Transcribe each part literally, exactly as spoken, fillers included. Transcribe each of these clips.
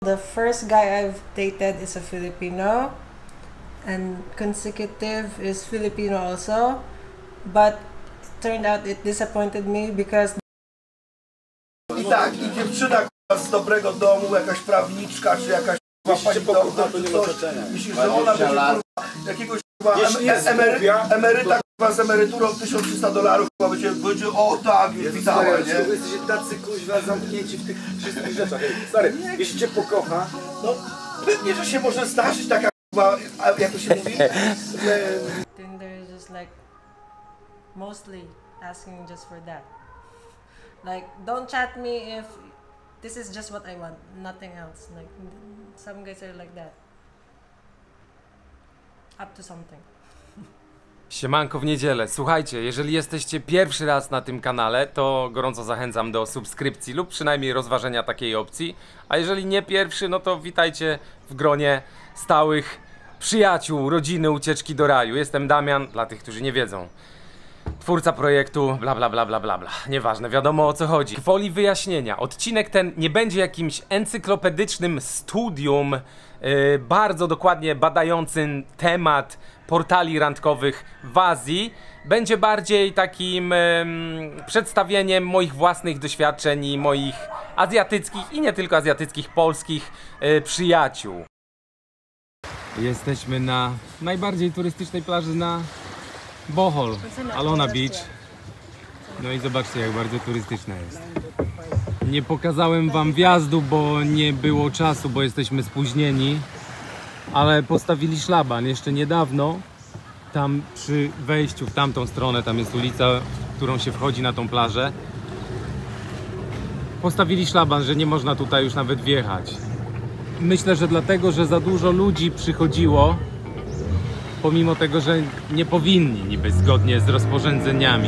The first guy I've dated is a Filipino, and consecutive is Filipino also, but it turned out it disappointed me because... I tak, i dziewczyna z dobrego domu, jakaś prawniczka, czy jakaś pani doktor, czy coś, myślisz, że ona będzie jakiegoś emeryta z emeryturą tysiąc trzysta dolarów, będzie, będzie o tak, witała, nie? Wy jesteście tacy kuźwa zamknięci w tych wszystkich rzeczach. Stary, jeśli cię pokocha, no pewnie, że się może zdarzyć taka k***a, jak to się mówi? Tinder is just like mostly asking just for that. Like, don't chat me if this is just what I want, nothing else. Like, some guys are like that. Up to something. Siemanko w niedzielę. Słuchajcie, jeżeli jesteście pierwszy raz na tym kanale, to gorąco zachęcam do subskrypcji lub przynajmniej rozważenia takiej opcji. A jeżeli nie pierwszy, no to witajcie w gronie stałych przyjaciół, rodziny Ucieczki do Raju. Jestem Damian, dla tych, którzy nie wiedzą. Twórca projektu, bla bla bla bla bla bla. Nieważne, wiadomo o co chodzi. Gwoli wyjaśnienia, odcinek ten nie będzie jakimś encyklopedycznym studium, yy, bardzo dokładnie badającym temat portali randkowych w Azji. Będzie bardziej takim yy, przedstawieniem moich własnych doświadczeń i moich azjatyckich i nie tylko azjatyckich, polskich yy, przyjaciół. Jesteśmy na najbardziej turystycznej plaży na Bohol, Alona Beach. No i zobaczcie, jak bardzo turystyczna jest. Nie pokazałem wam wjazdu, bo nie było czasu, bo jesteśmy spóźnieni. Ale postawili szlaban jeszcze niedawno. Tam przy wejściu w tamtą stronę, tam jest ulica, którą się wchodzi na tą plażę. Postawili szlaban, że nie można tutaj już nawet wjechać. Myślę, że dlatego, że za dużo ludzi przychodziło, pomimo tego, że nie powinni niby zgodnie z rozporządzeniami.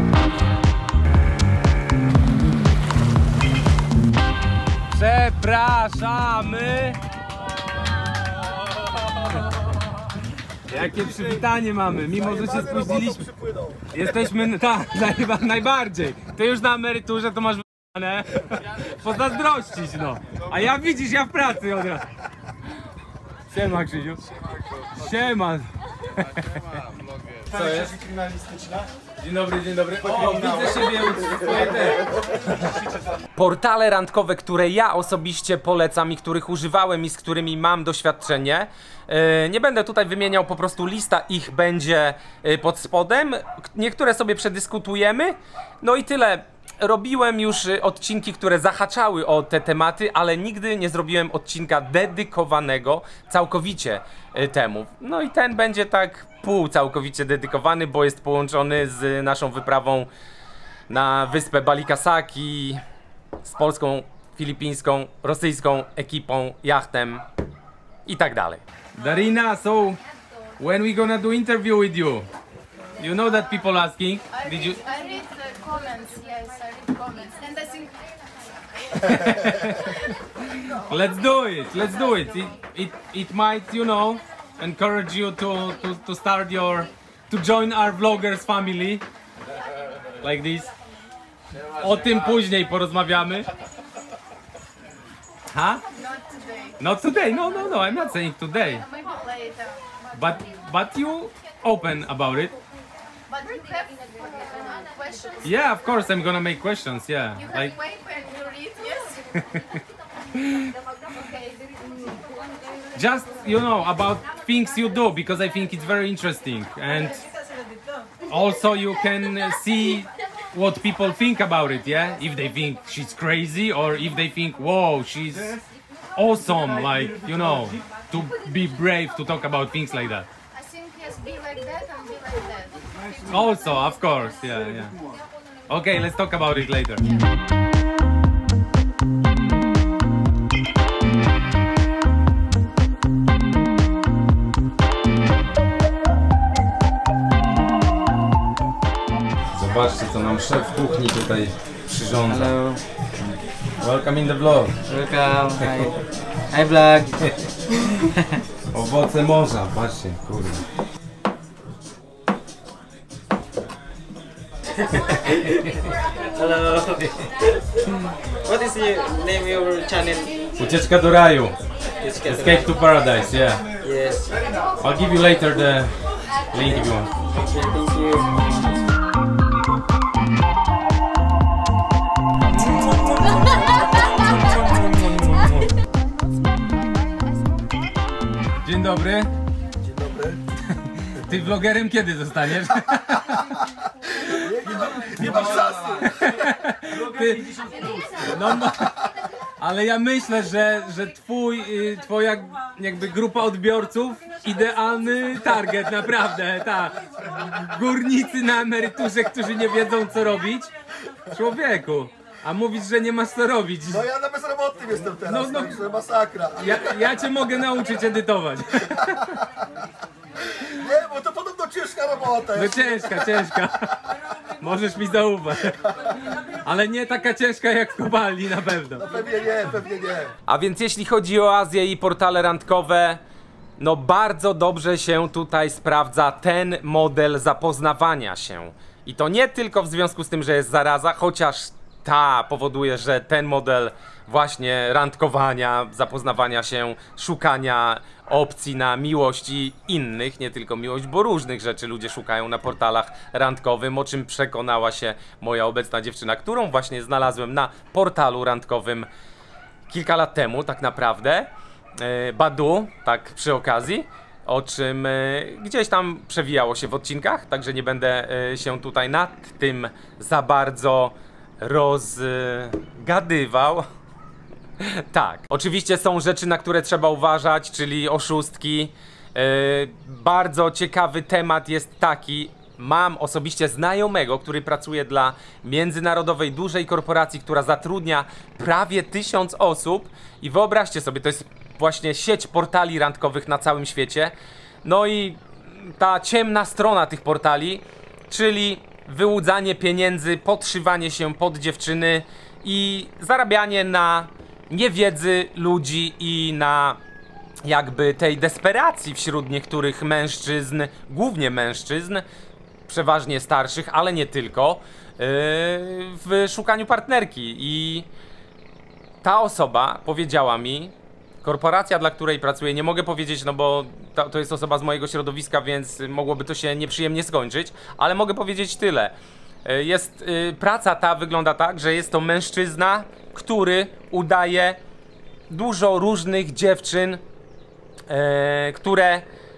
Przepraszamy! Jakie przywitanie mamy, mimo że się spóźniliśmy. Jesteśmy, tak, chyba najbardziej. Ty już na emeryturze to masz w***ane. Pozazdrościć, no. A ja widzisz, ja w pracy od razu. Siema, Krzysiu. Siema. Co jest? Dzień dobry, dzień dobry. O, widzę siebie u twojej te. Portale randkowe, które ja osobiście polecam i których używałem i z którymi mam doświadczenie. Nie będę tutaj wymieniał, po prostu lista ich będzie pod spodem. Niektóre sobie przedyskutujemy. No i tyle. Robiłem już odcinki, które zahaczały o te tematy, ale nigdy nie zrobiłem odcinka dedykowanego całkowicie temu. No i ten będzie tak pół całkowicie dedykowany, bo jest połączony z naszą wyprawą na wyspę Balikasaki z polską, filipińską, rosyjską ekipą, jachtem i tak dalej. Darina, so when we gonna do interview with you? You know that people asking. Did you? I read the comments. Yes, I read comments, and I think. Let's do it. Let's do it. It it it might, you know, encourage you to to to start your to join our vloggers family. Like this. O tym później porozmawiamy. Huh? Not today. Not today. No, no, no. I'm not saying today. Maybe later. But but you open about it. But you have uh, questions. Yeah, of course I'm gonna make questions. Yeah. You have Like. paper and you read. Yes. Okay. Just, you know, about things you do, because I think it's very interesting, and also you can see what people think about it, yeah? If they think she's crazy, or if they think, whoa, she's awesome, like, you know, to be brave to talk about things like that. I think yes, be like that and be like that. Also, of course, yeah, yeah. Okay, let's talk about it later. Zobaczcie, co nam szef kuchni tutaj przyrządza. Hello. Welcome in the vlog. Welcome. Hi. Hi vlog. Owoce morza, patrzcie, kurde. Hello. What is your name of your channel? Ucieczka do raju. Escape. Escape to Paradise, yeah. Yes. I'll give you later the link if you want. Okay, thank you. Dzień dobry. Dzień dobry. Ty vlogerem kiedy zostaniesz? Nie masz czasu. Ty, no, no, ale ja myślę, że, że twój, y, twoja jakby grupa odbiorców, idealny target, naprawdę, tak. Górnicy na emeryturze, którzy nie wiedzą co robić. Człowieku, a mówisz, że nie masz co robić. No ja na bezrobotnym jestem teraz, No, no, no. no. Także masakra. Ja, ja cię mogę nauczyć edytować. Nie, bo to podobno ciężka robota. No ciężka, ciężka. Możesz mi zaufać. Ale nie taka ciężka jak w kopalni na pewno. No pewnie nie, pewnie nie. A więc jeśli chodzi o Azję i portale randkowe, no bardzo dobrze się tutaj sprawdza ten model zapoznawania się. I to nie tylko w związku z tym, że jest zaraza, chociaż ta powoduje, że ten model właśnie randkowania, zapoznawania się, szukania opcji na miłość i innych, nie tylko miłość, bo różnych rzeczy ludzie szukają na portalach randkowym, o czym przekonała się moja obecna dziewczyna, którą właśnie znalazłem na portalu randkowym kilka lat temu tak naprawdę. Yy, Badu, tak przy okazji, o czym yy, gdzieś tam przewijało się w odcinkach, także nie będę yy, się tutaj nad tym za bardzo rozgadywał. Tak, oczywiście są rzeczy, na które trzeba uważać, czyli oszustki. Yy, bardzo ciekawy temat jest taki, mam osobiście znajomego, który pracuje dla międzynarodowej dużej korporacji, która zatrudnia prawie tysiąc osób i wyobraźcie sobie, to jest właśnie sieć portali randkowych na całym świecie. No i ta ciemna strona tych portali, czyli wyłudzanie pieniędzy, podszywanie się pod dziewczyny i zarabianie na niewiedzy ludzi i na jakby tej desperacji wśród niektórych mężczyzn, głównie mężczyzn, przeważnie starszych, ale nie tylko, yy, w szukaniu partnerki. I ta osoba powiedziała mi, korporacja, dla której pracuję, nie mogę powiedzieć, no bo to, to jest osoba z mojego środowiska, więc mogłoby to się nieprzyjemnie skończyć, ale mogę powiedzieć tyle. Jest, yy, praca ta wygląda tak, że jest to mężczyzna, który udaje dużo różnych dziewczyn, yy, które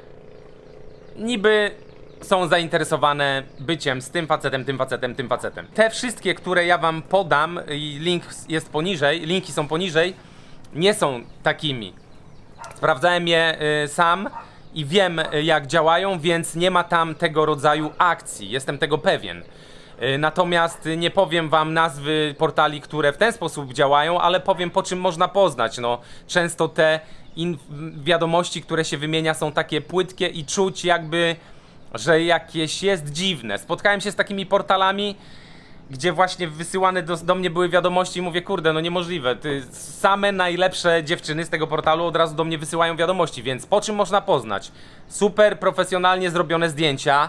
niby są zainteresowane byciem z tym facetem, tym facetem, tym facetem. Te wszystkie, które ja wam podam i link jest poniżej, linki są poniżej, nie są takimi. Sprawdzałem je y, sam i wiem y, jak działają, więc nie ma tam tego rodzaju akcji, jestem tego pewien. Y, natomiast y, nie powiem wam nazwy portali, które w ten sposób działają, ale powiem, po czym można poznać. No, często te wiadomości, które się wymienia, są takie płytkie i czuć jakby, że jakieś jest dziwne. Spotkałem się z takimi portalami, gdzie właśnie wysyłane do, do mnie były wiadomości i mówię, kurde, no niemożliwe, ty, same najlepsze dziewczyny z tego portalu od razu do mnie wysyłają wiadomości, więc po czym można poznać? Super profesjonalnie zrobione zdjęcia,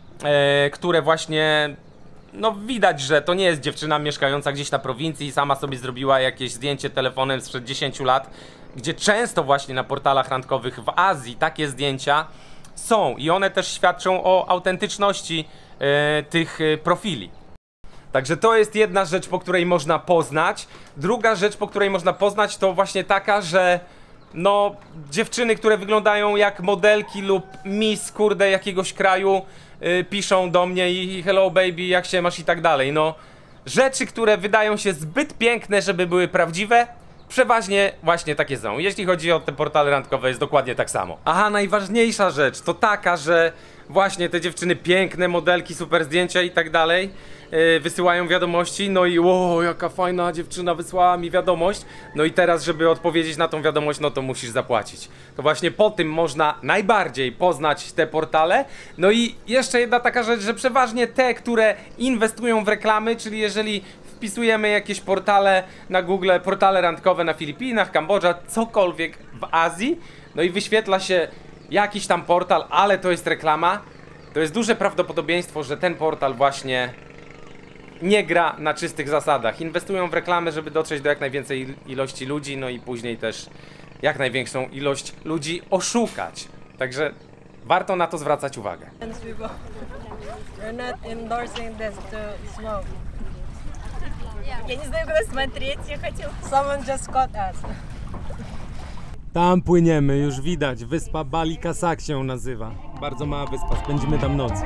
e, które właśnie, no widać, że to nie jest dziewczyna mieszkająca gdzieś na prowincji i sama sobie zrobiła jakieś zdjęcie telefonem sprzed dziesięciu lat, gdzie często właśnie na portalach randkowych w Azji takie zdjęcia są i one też świadczą o autentyczności e, tych e, profili. Także to jest jedna rzecz, po której można poznać. Druga rzecz, po której można poznać, to właśnie taka, że no dziewczyny, które wyglądają jak modelki lub miss, kurde, jakiegoś kraju, yy, piszą do mnie i hello baby, jak się masz i tak dalej. No rzeczy, które wydają się zbyt piękne, żeby były prawdziwe, przeważnie właśnie takie są. Jeśli chodzi o te portale randkowe, jest dokładnie tak samo. Aha, najważniejsza rzecz to taka, że właśnie te dziewczyny, piękne modelki, super zdjęcia i tak dalej, yy, wysyłają wiadomości, no i o, jaka fajna dziewczyna wysłała mi wiadomość, no i teraz, żeby odpowiedzieć na tą wiadomość, no to musisz zapłacić. To właśnie po tym można najbardziej poznać te portale. No i jeszcze jedna taka rzecz, że przeważnie te, które inwestują w reklamy, czyli jeżeli wpisujemy jakieś portale na Google, portale randkowe na Filipinach, Kambodża, cokolwiek w Azji, no i wyświetla się jakiś tam portal, ale to jest reklama, to jest duże prawdopodobieństwo, że ten portal właśnie nie gra na czystych zasadach. Inwestują w reklamę, żeby dotrzeć do jak najwięcej ilości ludzi, no i później też jak największą ilość ludzi oszukać. Także warto na to zwracać uwagę. We're not endorsing this to smoke. Я не знаю, куда смотреть, я хотел... Someone just caught us. Tam płyniemy, już widać. Wyspa Balikasak się nazywa. Bardzo mała wyspa, spędzimy tam noc.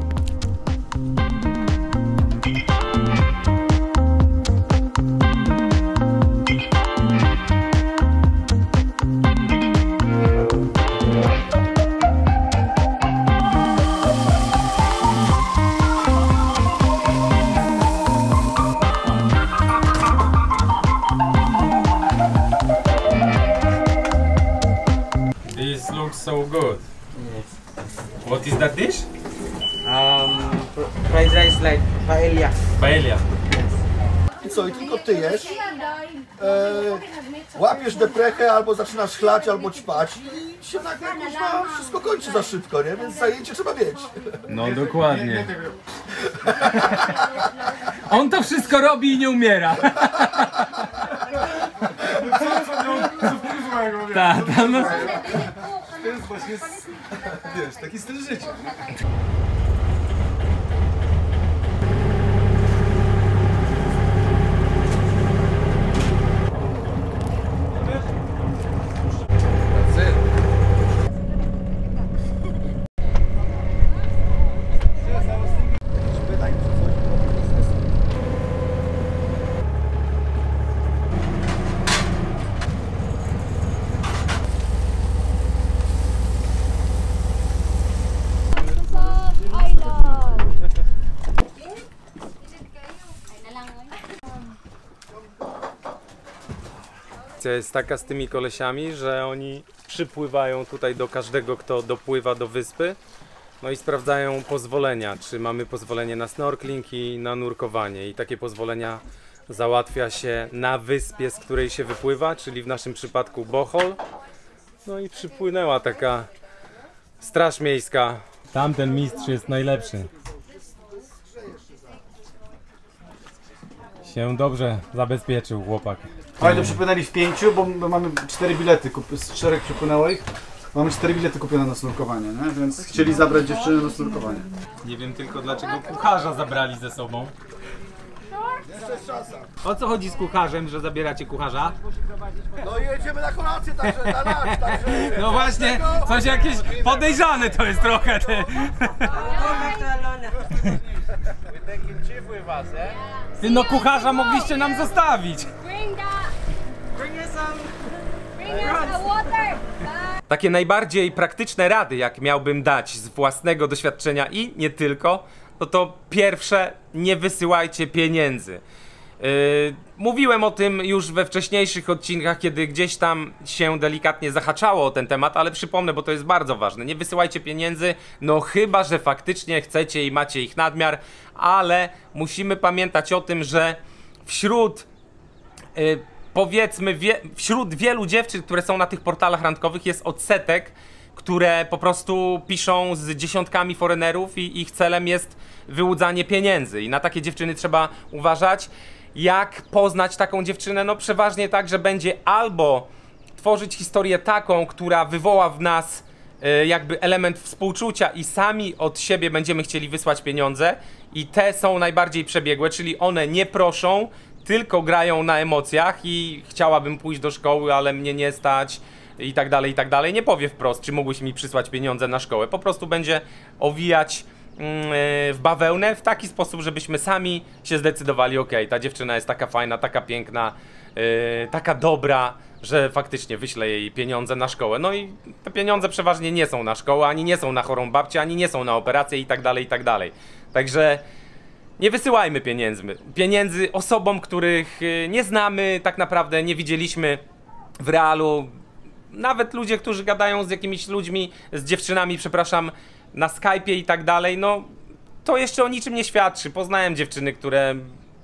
This looks so good. Yes. What is that dish? Um, fried rice like paella. Paella. I co, i tylko ty jesz, e, łapiesz deprechę, albo zaczynasz chlać, albo ćpać i się nagle kurwa, wszystko kończy za szybko, nie? Więc zajęcie trzeba mieć. No dokładnie. On to wszystko robi i nie umiera. Tak, no. To jest właśnie, wiesz, taki styl życia. Jest taka z tymi kolesiami, że oni przypływają tutaj do każdego, kto dopływa do wyspy, no i sprawdzają pozwolenia, czy mamy pozwolenie na snorkeling i na nurkowanie, i takie pozwolenia załatwia się na wyspie, z której się wypływa, czyli w naszym przypadku Bohol. No i przypłynęła taka straż miejska. Tamten mistrz jest najlepszy. Się dobrze zabezpieczył chłopak. Oni to przypłynęli w pięciu, bo my mamy cztery bilety, kup- z czterech przypłynęło ich. Mamy cztery bilety kupione na snurkowanie, nie? Więc chcieli zabrać dziewczynę na snurkowanie. Nie wiem tylko dlaczego kucharza zabrali ze sobą. O co chodzi z kucharzem, że zabieracie kucharza? No i jedziemy na kolację, także na lunch, także... No właśnie, coś jakieś podejrzane to jest trochę. Ty, ty no kucharza mogliście nam zostawić. Bring the... Bring us some... Bring us the water! Takie najbardziej praktyczne rady, jak miałbym dać z własnego doświadczenia i nie tylko, no to pierwsze, nie wysyłajcie pieniędzy. Yy, mówiłem o tym już we wcześniejszych odcinkach, kiedy gdzieś tam się delikatnie zahaczało o ten temat, ale przypomnę, bo to jest bardzo ważne. Nie wysyłajcie pieniędzy, no chyba że faktycznie chcecie i macie ich nadmiar, ale musimy pamiętać o tym, że wśród yy, powiedzmy, wie, wśród wielu dziewczyn, które są na tych portalach randkowych, jest odsetek, które po prostu piszą z dziesiątkami forenerów i ich celem jest wyłudzanie pieniędzy. I na takie dziewczyny trzeba uważać. Jak poznać taką dziewczynę? No przeważnie tak, że będzie albo tworzyć historię taką, która wywoła w nas y, jakby element współczucia i sami od siebie będziemy chcieli wysłać pieniądze, i te są najbardziej przebiegłe, czyli one nie proszą, tylko grają na emocjach i chciałabym pójść do szkoły, ale mnie nie stać i tak dalej, i tak dalej. Nie powie wprost, czy mógłbyś mi przysłać pieniądze na szkołę. Po prostu będzie owijać w bawełnę w taki sposób, żebyśmy sami się zdecydowali, ok, ta dziewczyna jest taka fajna, taka piękna, yy, taka dobra, że faktycznie wyślę jej pieniądze na szkołę. No i te pieniądze przeważnie nie są na szkołę, ani nie są na chorą babcię, ani nie są na operację i tak dalej, i tak dalej. Także nie wysyłajmy pieniędzy, pieniędzy osobom, których nie znamy, tak naprawdę nie widzieliśmy w realu. Nawet ludzie, którzy gadają z jakimiś ludźmi, z dziewczynami, przepraszam, na Skype'ie i tak dalej, no to jeszcze o niczym nie świadczy. Poznałem dziewczyny, które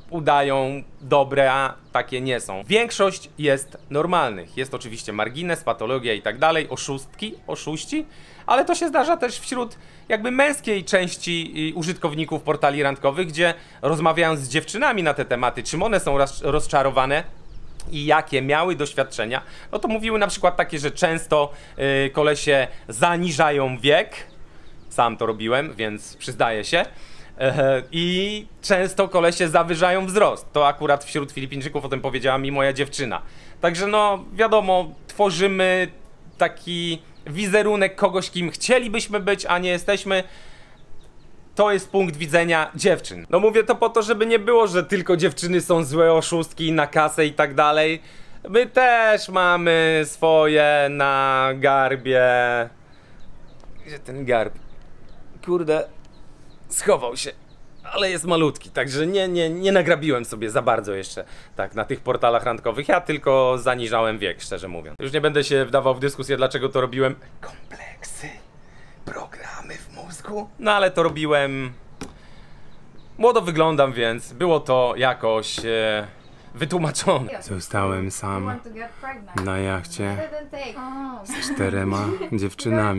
udają dobre, a takie nie są. Większość jest normalnych. Jest oczywiście margines, patologia i tak dalej, oszustki, oszuści, ale to się zdarza też wśród jakby męskiej części użytkowników portali randkowych, gdzie rozmawiając z dziewczynami na te tematy, czym one są roz rozczarowane i jakie miały doświadczenia, no to mówiły na przykład takie, że często yy, kolesie zaniżają wiek. Sam to robiłem, więc przyznaję się. I często kolesie zawyżają wzrost. To akurat wśród Filipińczyków o tym powiedziała mi moja dziewczyna. Także no wiadomo, tworzymy taki wizerunek kogoś, kim chcielibyśmy być, a nie jesteśmy. To jest punkt widzenia dziewczyn. No mówię to po to, żeby nie było, że tylko dziewczyny są złe, oszustki na kasę i tak dalej. My też mamy swoje na garbie. Gdzie ten garb? Kurde, schował się, ale jest malutki, także nie, nie, nie nagrabiłem sobie za bardzo jeszcze tak na tych portalach randkowych. Ja tylko zaniżałem wiek, szczerze mówiąc. Już nie będę się wdawał w dyskusję, dlaczego to robiłem. Kompleksy, programy w mózgu. No ale to robiłem. Młodo wyglądam, więc było to jakoś e, wytłumaczone. Zostałem sam na jachcie z czterema dziewczynami.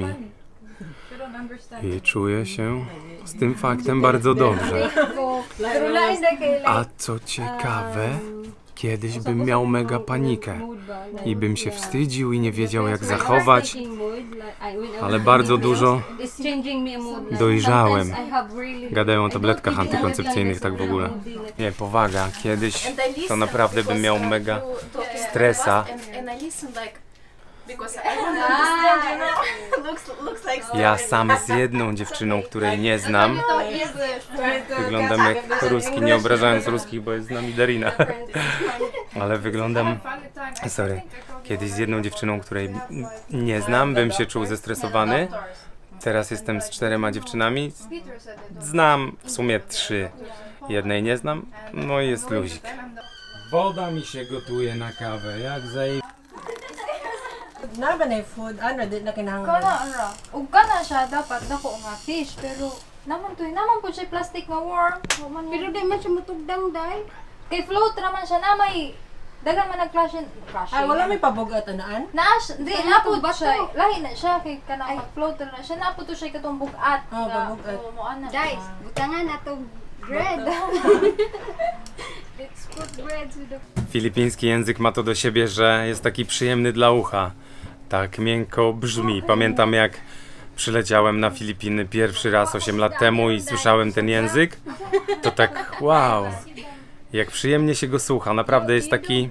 I czuję się z tym faktem bardzo dobrze. A co ciekawe, kiedyś bym miał mega panikę i bym się wstydził i nie wiedział jak zachować, ale bardzo dużo dojrzałem. Gadają o tabletkach antykoncepcyjnych tak w ogóle. Nie, powaga, kiedyś to naprawdę bym miał mega stresa. Ja sam z jedną dziewczyną, której nie znam. Wyglądam jak ruski, nie obrażając ruskich, bo jest z nami Darina. Ale wyglądam... Sorry. Kiedyś z jedną dziewczyną, której nie znam, bym się czuł zestresowany. Teraz jestem z czterema dziewczynami. Znam w sumie trzy. Jednej nie znam. No i jest luzik. Woda mi się gotuje na kawę, jak zaje... Naman ay food, ano, di na kinahanglan. Kana, ano, ug kana siya dapat dako nga fish, pero naman to, naman po siya plastic nga worm. Pero di man siya mutugdang day. Kay float naman siya na may dagan man nag-crash crash. Ay, wala may pabugat anaan? Naa siya, di napod siya. Lahi na siya kay kana mag-float na siya. Napod to siya katong bugat. Oh, pabugat. Guys, butangan na to bread. Let's put bread with the... Filipiński język ma to do siebie, że jest taki przyjemny dla ucha. Tak miękko brzmi. Pamiętam jak przyleciałem na Filipiny pierwszy raz osiem lat temu i słyszałem ten język. To tak wow. Jak przyjemnie się go słucha. Naprawdę jest taki...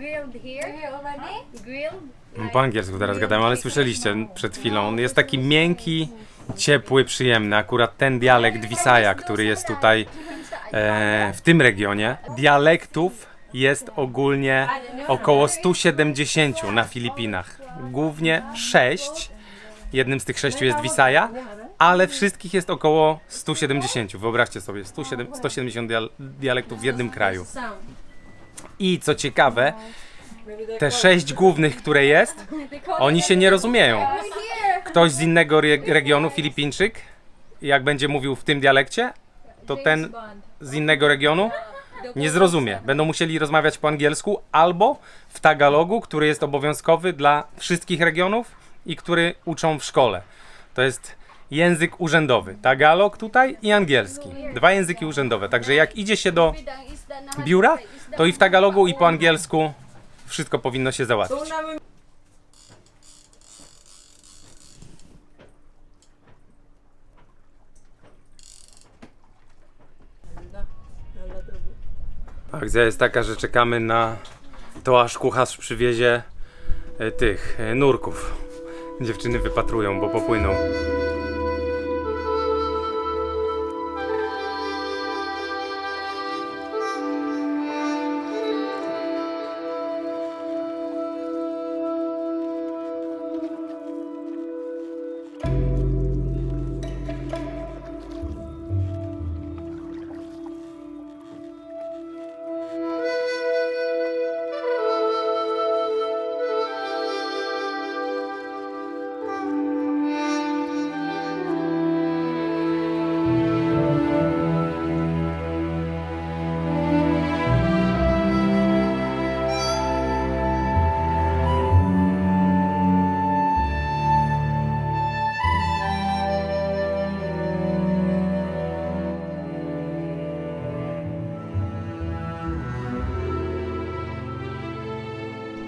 Po angielsku teraz gadałem, ale słyszeliście przed chwilą. On jest taki miękki, ciepły, przyjemny. Akurat ten dialekt Visaya, który jest tutaj e, w tym regionie. Dialektów jest ogólnie około stu siedemdziesięciu na Filipinach. Głównie sześć. Jednym z tych sześciu jest Visaya, ale wszystkich jest około stu siedemdziesięciu. Wyobraźcie sobie, stu siedemdziesiąt dialektów w jednym kraju. I co ciekawe, te sześć głównych, które jest, oni się nie rozumieją. Ktoś z innego re regionu, Filipińczyk, jak będzie mówił w tym dialekcie, to ten z innego regionu nie zrozumie. Będą musieli rozmawiać po angielsku albo w Tagalogu, który jest obowiązkowy dla wszystkich regionów i który uczą w szkole. To jest język urzędowy. Tagalog tutaj i angielski. Dwa języki urzędowe. Także jak idzie się do biura, to i w Tagalogu i po angielsku wszystko powinno się załatwić. Akcja jest taka, że czekamy na to, aż kucharz przywiezie tych nurków. Dziewczyny wypatrują, bo popłyną.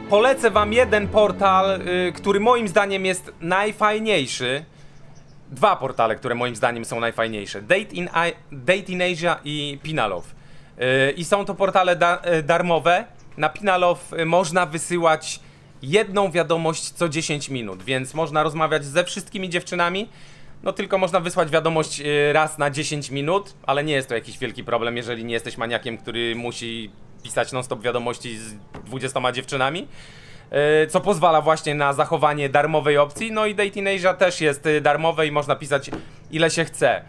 polecę wam jeden portal, y, który moim zdaniem jest najfajniejszy. Dwa portale, które moim zdaniem są najfajniejsze. Date in, I Date in Asia i Pinalove. Yy, I są to portale da yy, darmowe. Na Pinalove yy, można wysyłać jedną wiadomość co dziesięć minut, więc można rozmawiać ze wszystkimi dziewczynami. No tylko można wysłać wiadomość yy, raz na dziesięć minut, ale nie jest to jakiś wielki problem, jeżeli nie jesteś maniakiem, który musi pisać non-stop wiadomości z dwudziestoma dziewczynami. Co pozwala właśnie na zachowanie darmowej opcji. No i Date in Asia też jest darmowe i można pisać ile się chce.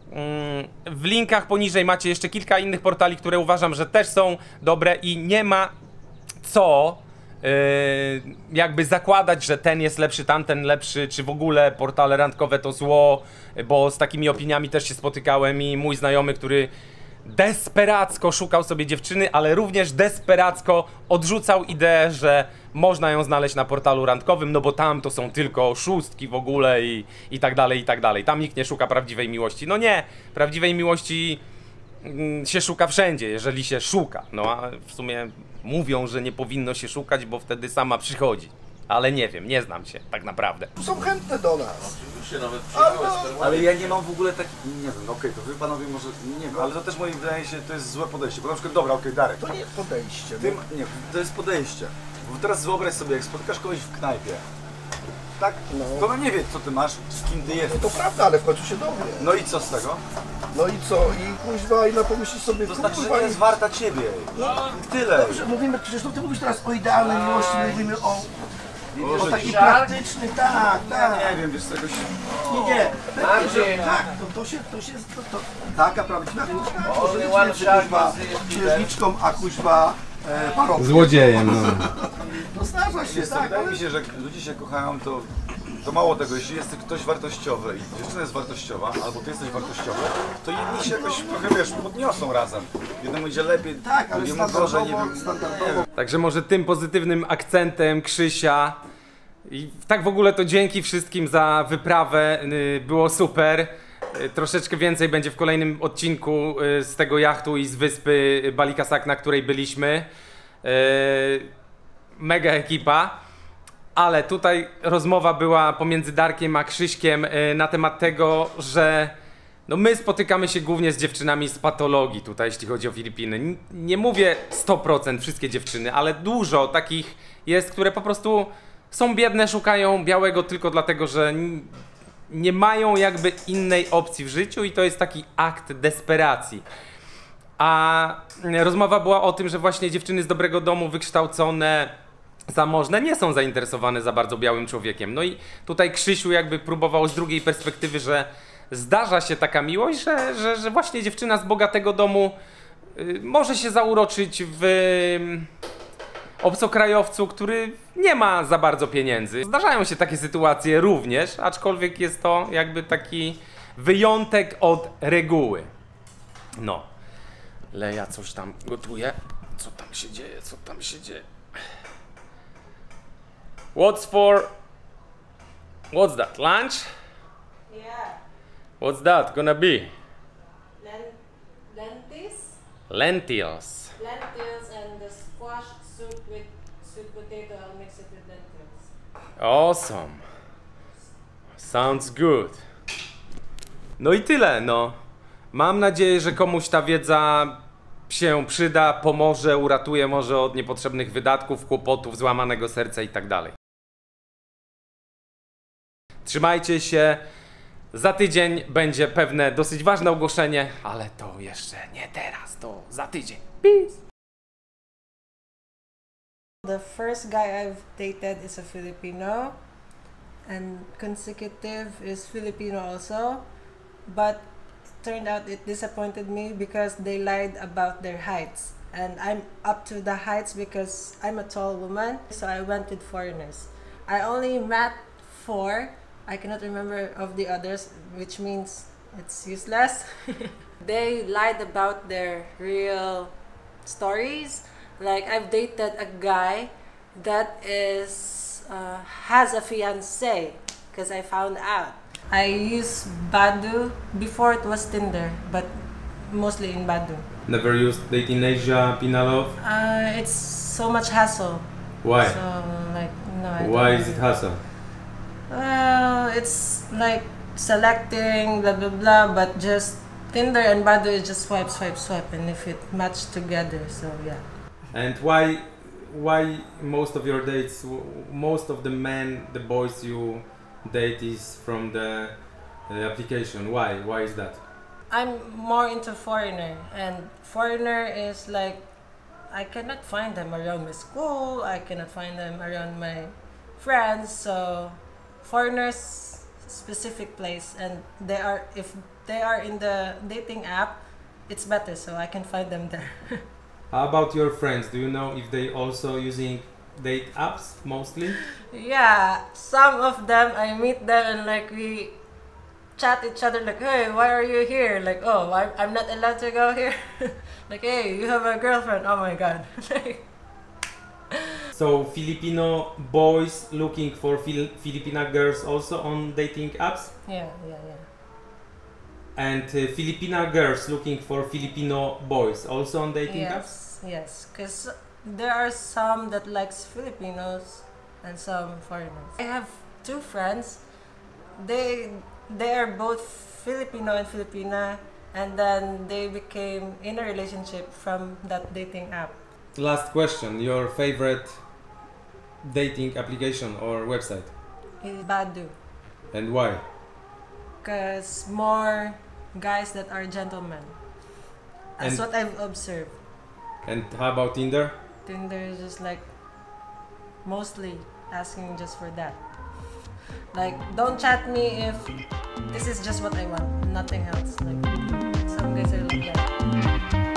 W linkach poniżej macie jeszcze kilka innych portali, które uważam, że też są dobre i nie ma co jakby zakładać, że ten jest lepszy, tamten lepszy, czy w ogóle portale randkowe to zło, bo z takimi opiniami też się spotykałem i mój znajomy, który desperacko szukał sobie dziewczyny, ale również desperacko odrzucał ideę, że można ją znaleźć na portalu randkowym, no bo tam to są tylko szóstki w ogóle i, i tak dalej, i tak dalej. Tam nikt nie szuka prawdziwej miłości. No nie, prawdziwej miłości mm, się szuka wszędzie, jeżeli się szuka. No a w sumie mówią, że nie powinno się szukać, bo wtedy sama przychodzi. Ale nie wiem, nie znam się tak naprawdę. Są chętne do nas. Ale ja nie mam w ogóle takich, nie wiem, okej, okay, to wy panowie może, nie wiem, ale to też moim wydaje się, to jest złe podejście, bo na przykład, dobra, okej, okay, Darek. To nie jest podejście. Ty, nie, to jest podejście, bo teraz wyobraź sobie, jak spotykasz kogoś w knajpie, tak, no. To ona nie wie, co ty masz, z kim ty jesteś. No to prawda, ale w końcu się dowie. No i co z tego? No i co? I kuźwa, i na pomyśli sobie... To znaczy, że nie jest warta ciebie. No, tyle. Dobrze, mówimy, przecież ty mówisz teraz o idealnej miłości, mówimy o... O taki praktyczny, tak, tak. Nie wiem, wiesz, jakoś... Nie, nie. Tak, to, to się, to się, to, to, taka prawdziwa miłość, może być między kuźwa księżniczką, a kuźwa e, parą. Złodziejem, no. No zdarza się, tak. Wydaje mi się, że jak ludzie się kochają, to, to mało tego, jeśli jest ktoś wartościowy i dziewczyna jest wartościowa, albo ty jesteś wartościowy, to jedni się jakoś trochę, wiesz, podniosą razem. Jednemu idzie lepiej, tak, ale drugiemu gorzej, nie wiem. Standardowo. Także może tym pozytywnym akcentem Krzysia i tak w ogóle to dzięki wszystkim za wyprawę, było super. Troszeczkę więcej będzie w kolejnym odcinku z tego jachtu i z wyspy Balikasak, na której byliśmy. Mega ekipa. Ale tutaj rozmowa była pomiędzy Darkiem a Krzyśkiem na temat tego, że no my spotykamy się głównie z dziewczynami z patologii tutaj, jeśli chodzi o Filipiny. Nie mówię sto procent wszystkie dziewczyny, ale dużo takich jest, które po prostu są biedne, szukają białego tylko dlatego, że nie mają jakby innej opcji w życiu i to jest taki akt desperacji. A rozmowa była o tym, że właśnie dziewczyny z dobrego domu, wykształcone, zamożne, nie są zainteresowane za bardzo białym człowiekiem. No i tutaj Krzysiu jakby próbował z drugiej perspektywy, że zdarza się taka miłość, że, że, że właśnie dziewczyna z bogatego domu y, może się zauroczyć w y, obcokrajowcu, który nie ma za bardzo pieniędzy. Zdarzają się takie sytuacje również, aczkolwiek jest to jakby taki wyjątek od reguły. No. Leja coś tam gotuje. Co tam się dzieje? Co tam się dzieje? What's for... What's that? Lunch? Yeah. What's that gonna be? Len lentils? Lentils. Lentils and the squash soup with sweet potato. I'll mix it with lentils. Awesome. Sounds good. No i tyle, no. Mam nadzieję, że komuś ta wiedza się przyda, pomoże, uratuje może od niepotrzebnych wydatków, kłopotów, złamanego serca i tak dalej. Trzymajcie się. Za tydzień będzie pewne dosyć ważne ogłoszenie, ale to jeszcze nie teraz, to za tydzień. Peace! The first guy I've dated is a Filipino, and consecutive is Filipino also, but it turned out it disappointed me because they lied about their heights, and I'm up to the heights because I'm a tall woman, so I went with foreigners. I only met four. I cannot remember of the others, which means it's useless. They lied about their real stories. Like, I've dated a guy that is uh, has a fiance, because I found out. I use Badoo. Before it was Tinder, but mostly in Badoo. Never used Date in Asia, Pinalove? Uh, it's so much hassle. Why? So like no. I Why don't is know. it hassle? Well, it's like selecting blah blah blah, but just Tinder and Badoo is just swipe, swipe, swipe, and if it match together, so yeah. And why, why most of your dates, w- most of the men, the boys you date is from the uh, application? Why? Why is that? I'm more into foreigner, and foreigner is like I cannot find them around my school. I cannot find them around my friends. So foreigners specific place, and they are if they are in the dating app, it's better. So I can find them there. How about your friends? Do you know if they also using date apps mostly? Yeah, some of them I meet them and like we chat each other like, hey, why are you here? Like, oh, I'm, I'm not allowed to go here. Like, hey, you have a girlfriend. Oh my god. Like, So Filipino boys looking for Fil- Filipina girls also on dating apps, yeah, yeah, yeah. and uh, Filipina girls looking for Filipino boys also on dating apps. Yes, yes. Because there are some that likes Filipinos and some foreigners. I have two friends. They they are both Filipino and Filipina, and then they became in a relationship from that dating app. Last question: your favorite dating application or website, Is Badoo. and why? Because more guys that are gentlemen. That's And- what I've observed. And how about Tinder? Tinder is just like mostly asking just for that. Like, don't chat me if this is just what I want, nothing else. Like, some guys are like that.